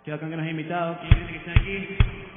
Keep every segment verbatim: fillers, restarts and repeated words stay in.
Qué bacán que nos ha invitado, qué increíble que estén aquí.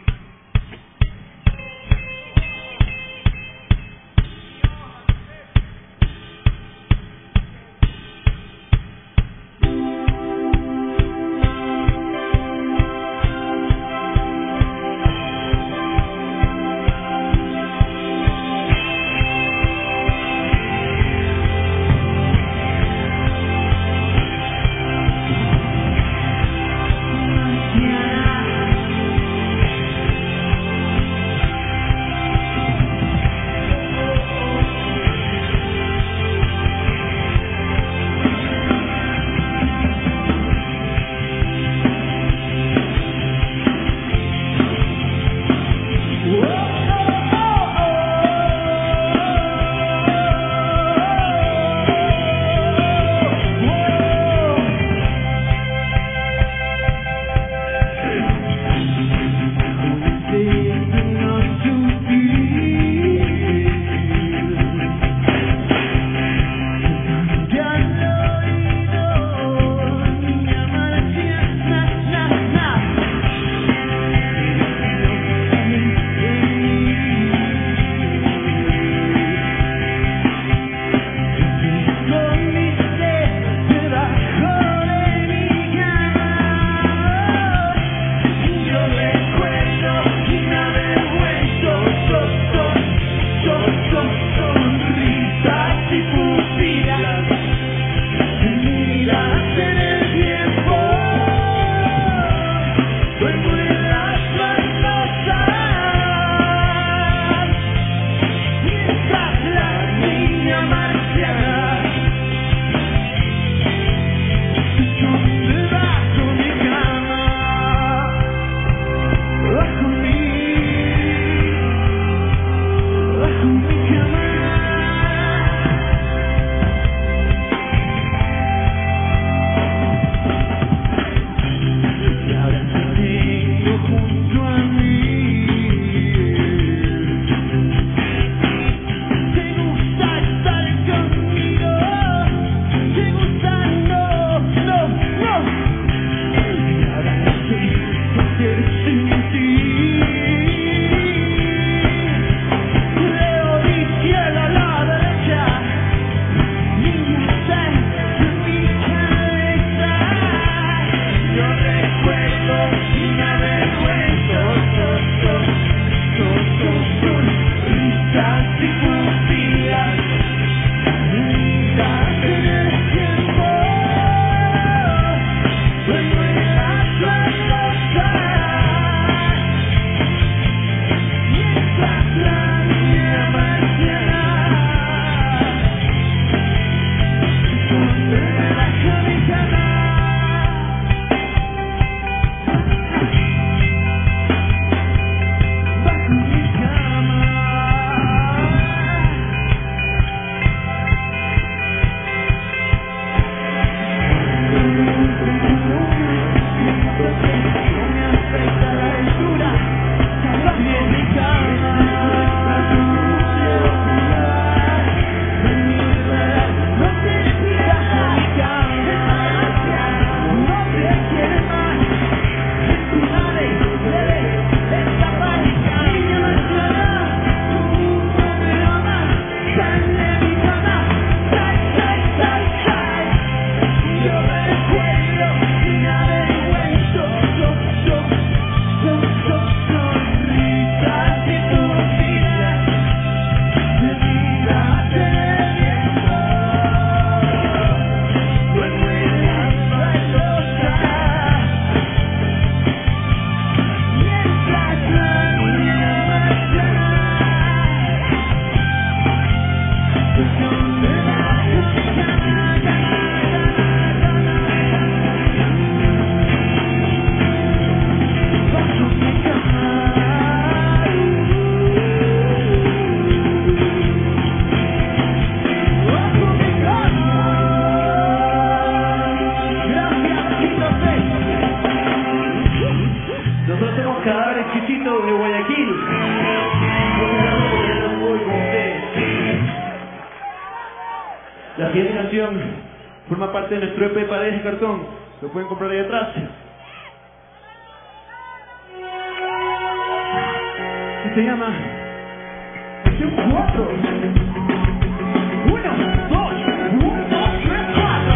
de Guayaquil. La siguiente canción forma parte de nuestro E P Paredes de Cartón. Lo pueden comprar ahí atrás. que se llama Versión cuatro. Uno, dos, uno, dos, tres, cuatro.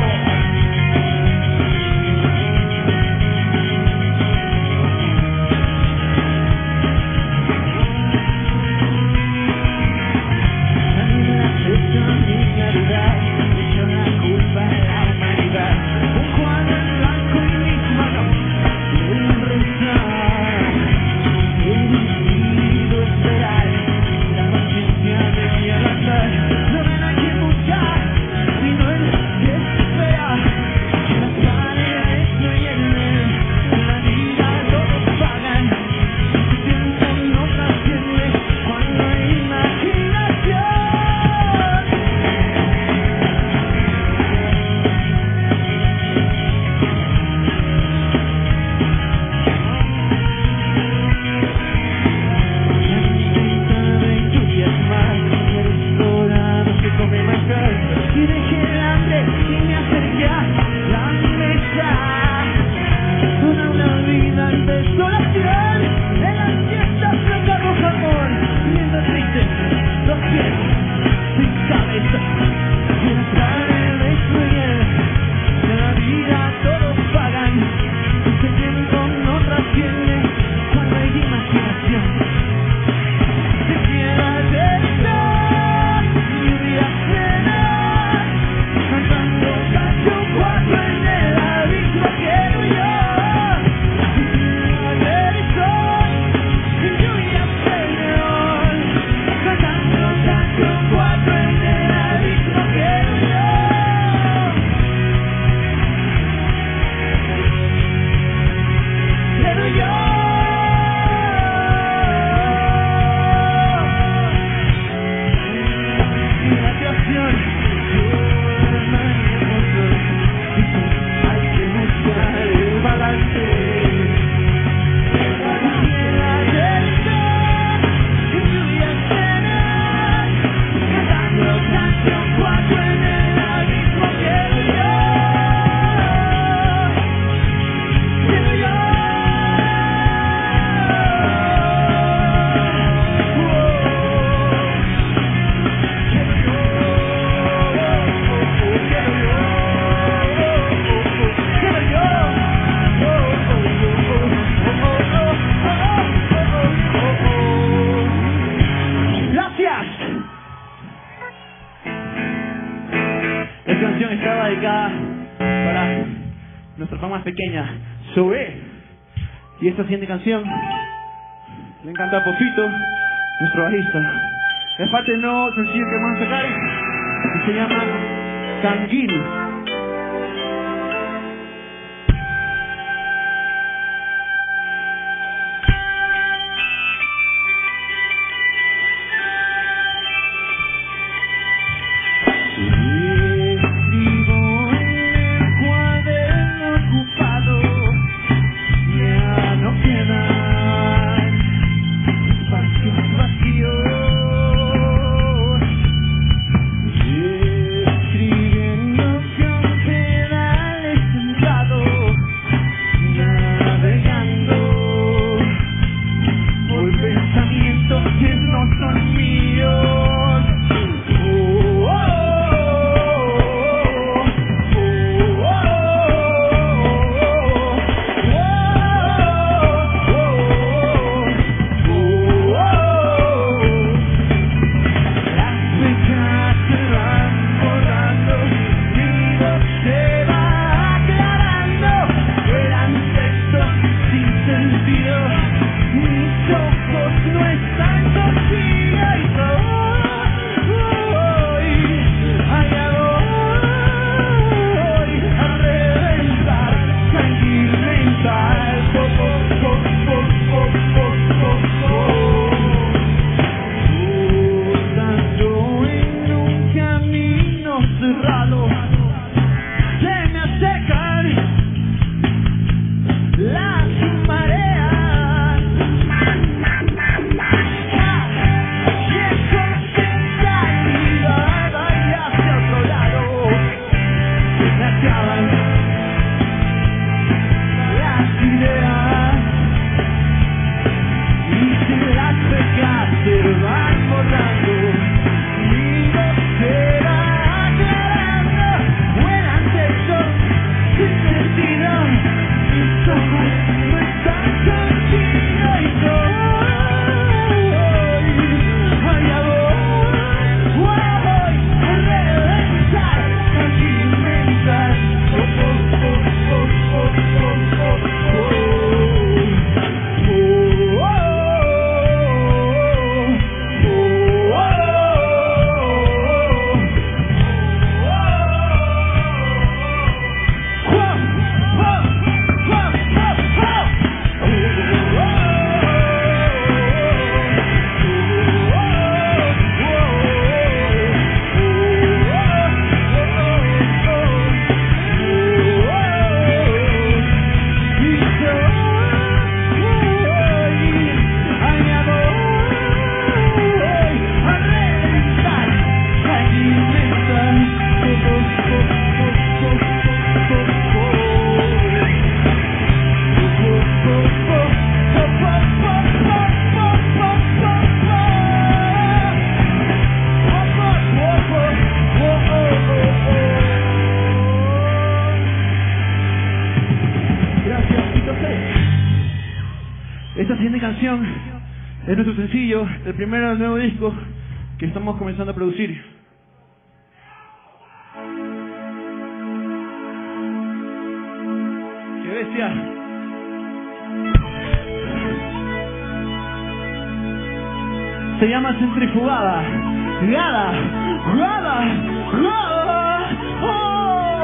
Esta canción está dedicada para nuestra fan más pequeña, Zoe. Y esta siguiente canción le encanta a Popito, nuestro bajista. Es parte del nuevo sencillo que vamos a sacar, que se llama Canguil. Escribiendo que canción es nuestro sencillo, el primero del nuevo disco que estamos comenzando a producir. ¡Qué bestia! Se llama Centrifugada. Gada, gada, gada. ¡Oh!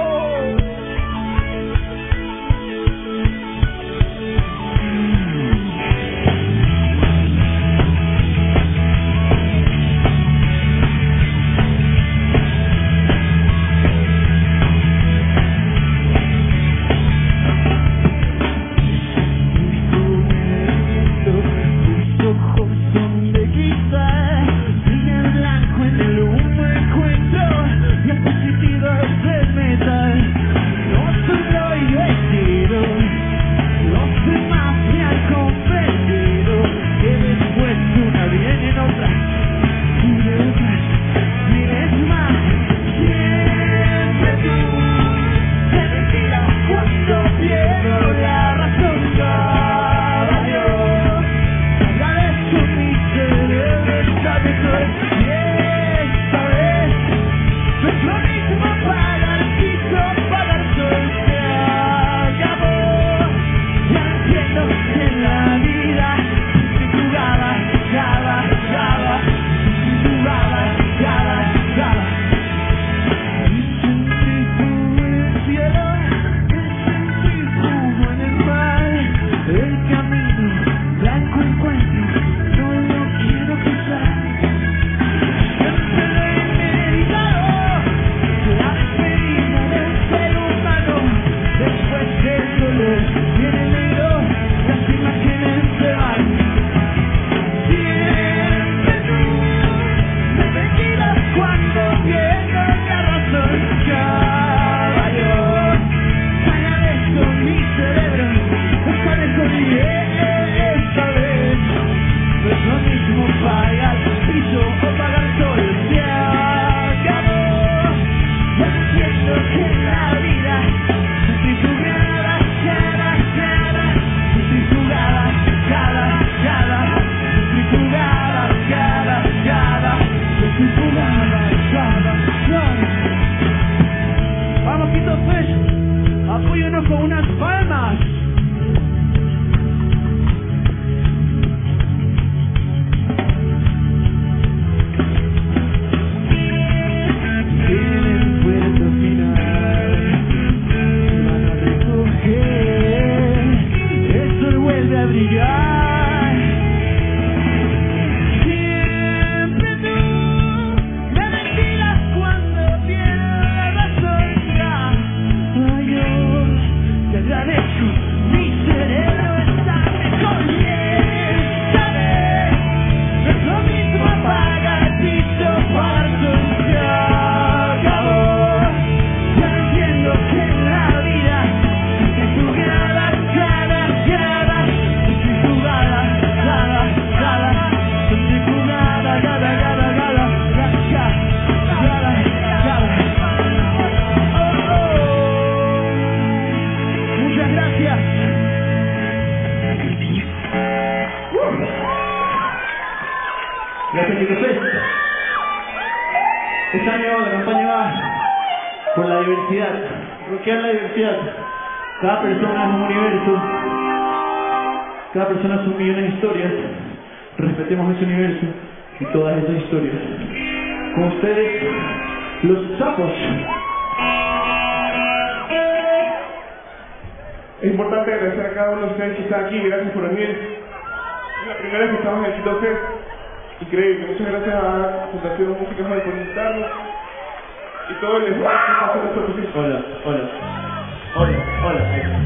Gracias, chicos. Este año la campaña va por la diversidad. ¿Qué es la diversidad? Cada persona es un universo. Cada persona son millones de historias. Respetemos ese universo y todas esas historias. Con ustedes, los sapos. Es importante agradecer a cada uno de ustedes que están aquí. Gracias por venir. Es la primera vez que estamos en el Quito Fest. Increíble. Muchas gracias a Fundación Música Joven por invitarnos y todo el esfuerzo que está haciendo nuestro proceso. Hola, hola. Hola, hola.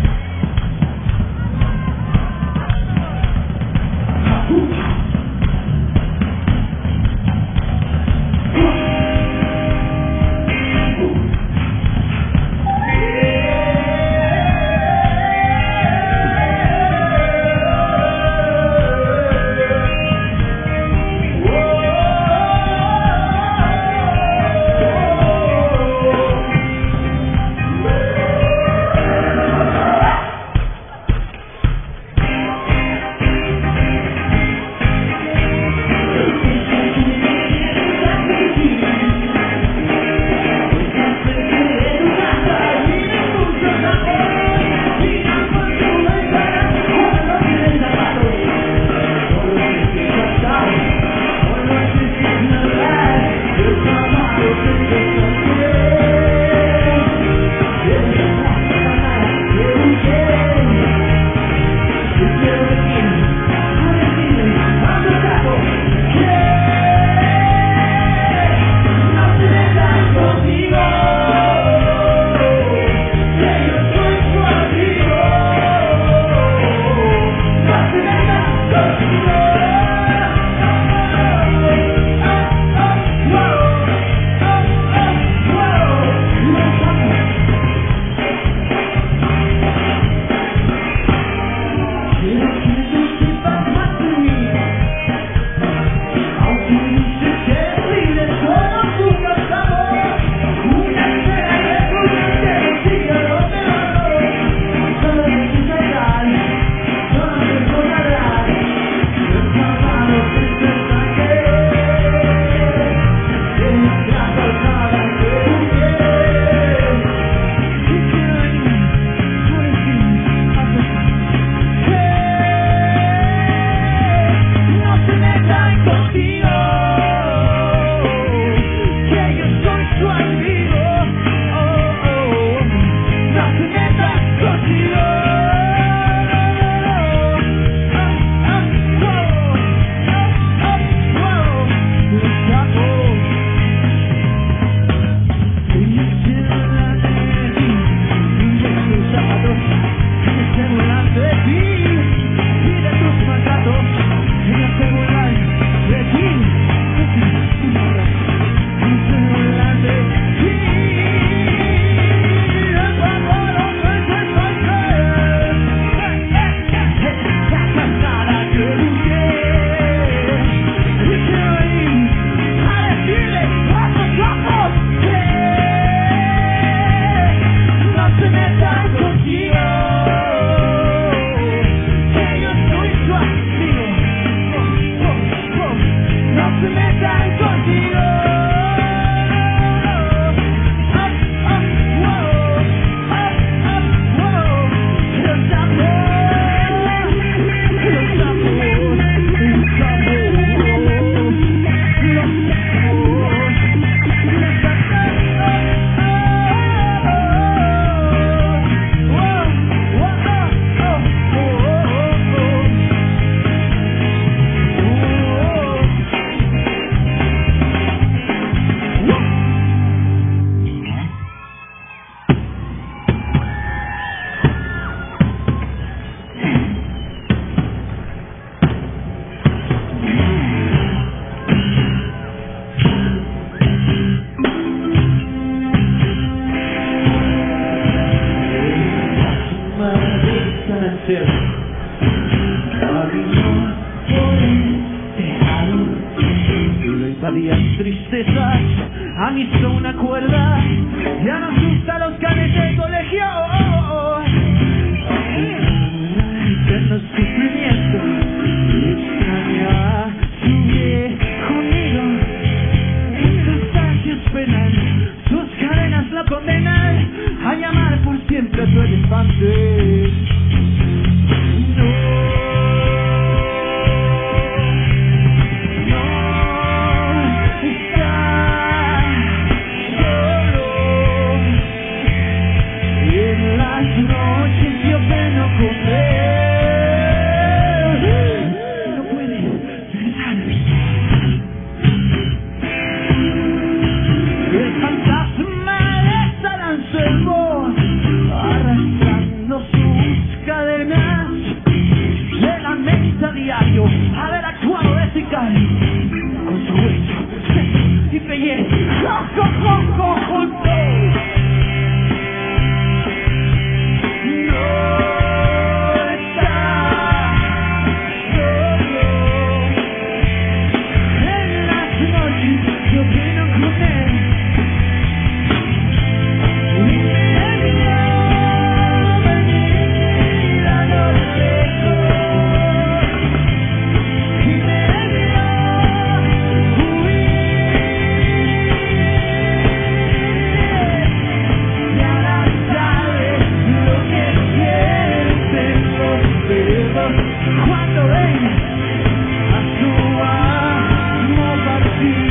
cierto. Lo invadían tristezas, a mí son una cuerda, ya no asusta los canes del colegio. Eterno sufrimiento, extraña su viejo nido, sus ansias penan, sus cadenas lo condenan a llamar por siempre a su elefante. Haber actuado de sicario con su hueso, sexo y belleza. ¡Jo, jo, jo, jo, juntos! No está solo. En las noches yo vino con él y me dio venir a lo lejos. Cuando ven a su amo partir,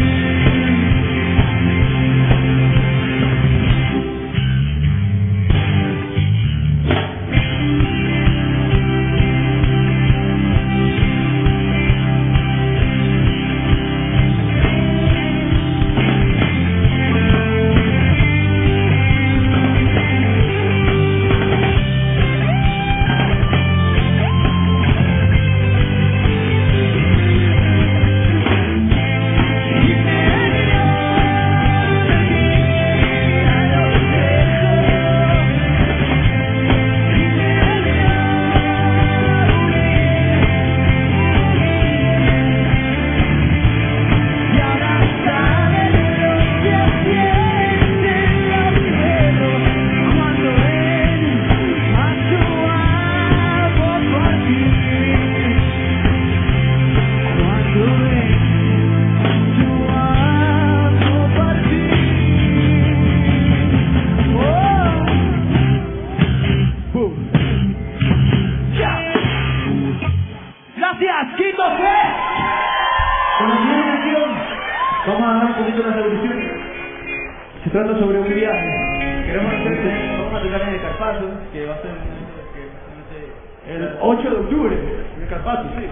vamos a hablar un poquito de las revoluciones. Se trata sobre un viaje. Queremos hacer, vamos a tocar en el Carpazo, que va a ser el ocho de octubre, en el Carpazo, sí.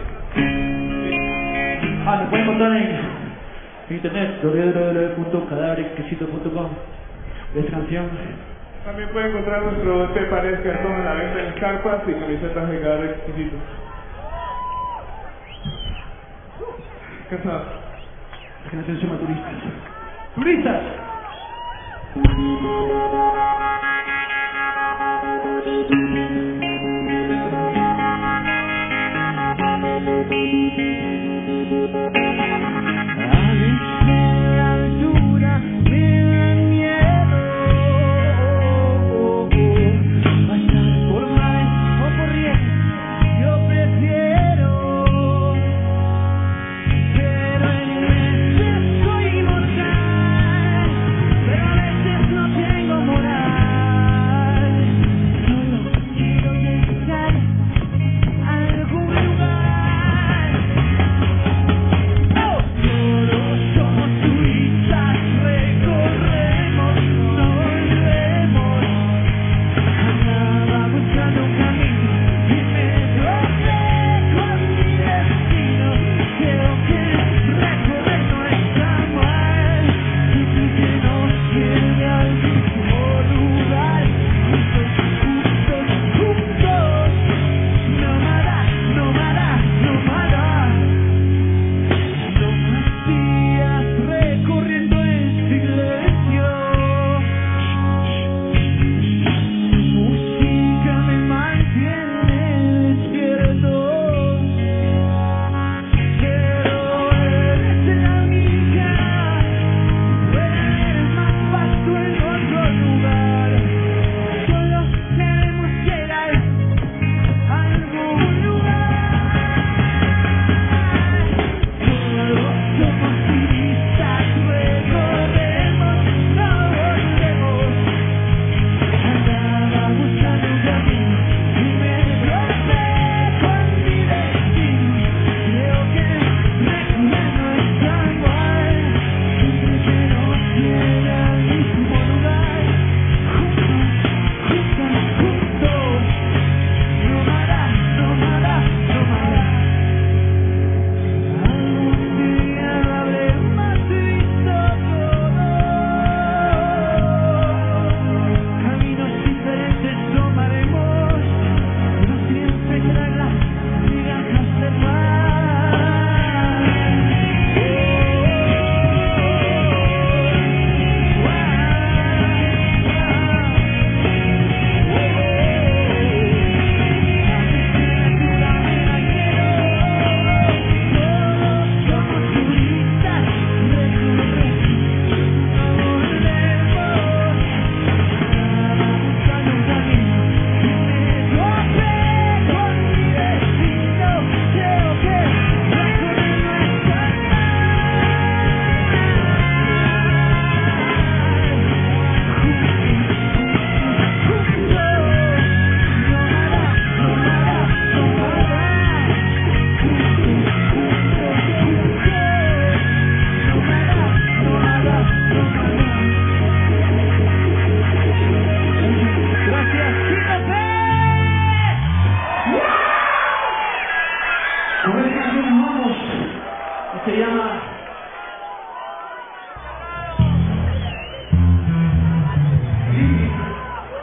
Ah, nos pueden encontrar en internet, doble u doble u doble u punto cadáver exquisito punto com. Esta canción. También pueden encontrar nuestro Te Parezca Cartón en la venta en carpas y camisetas de Cadáver Exquisito. Cansado. La canción se llama Turistas. ¡Turistas!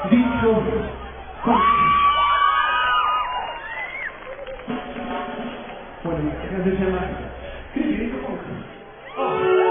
Disco Punk. Bueno, esta canción se llama Creepy Disco Punk. Oh.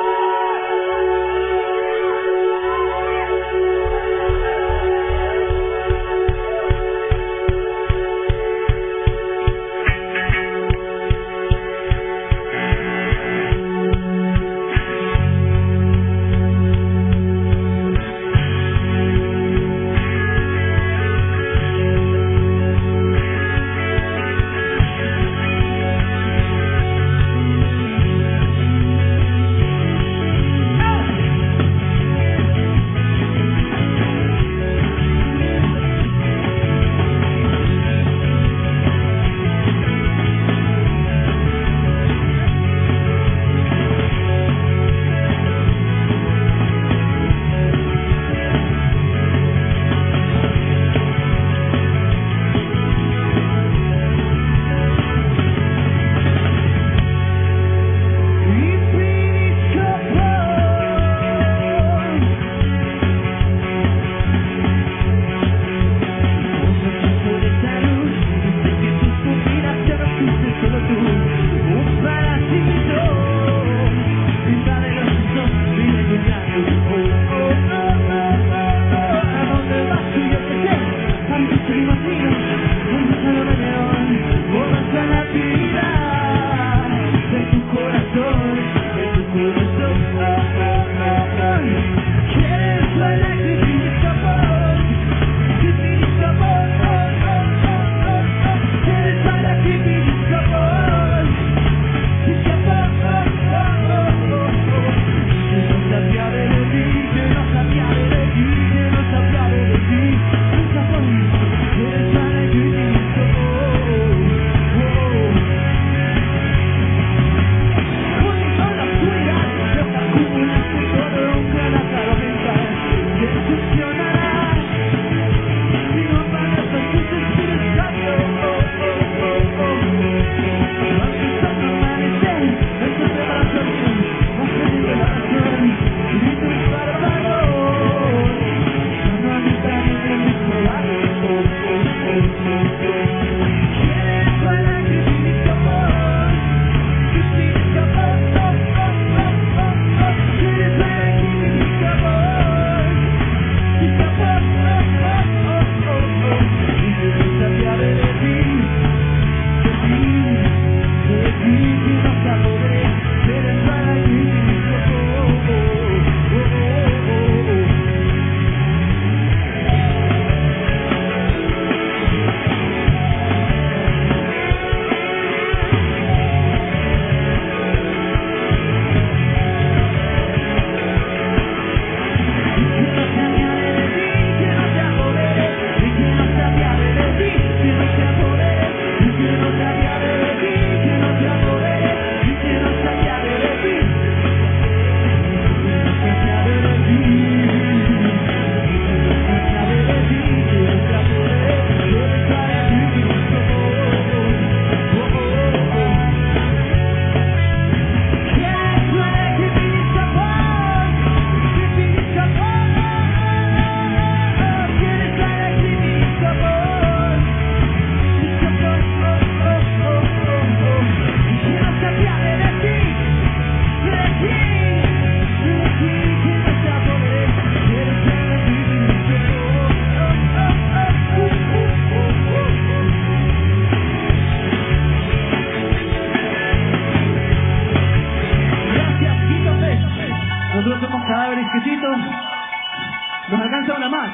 Nos alcanza una más.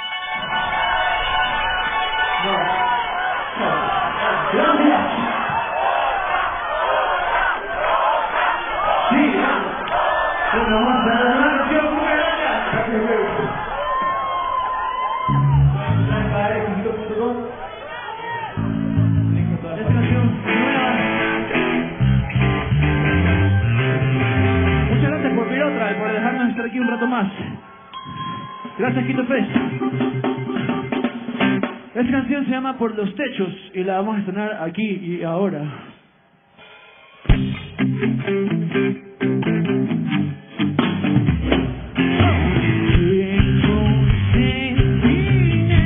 No. No. Gracias. Sí, bueno, vamos a dar una canción. Muchas gracias. Gracias, Diego. Esta canción nueva. Muchas gracias por pedir otra y por dejarnos estar aquí un rato más. Gracias, Quito Fest. Esta canción se llama Por los Techos y la vamos a estrenar aquí y ahora. Tengo un sentimiento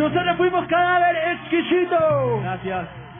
Nosotros fuimos Cadáver Exquisito. Gracias.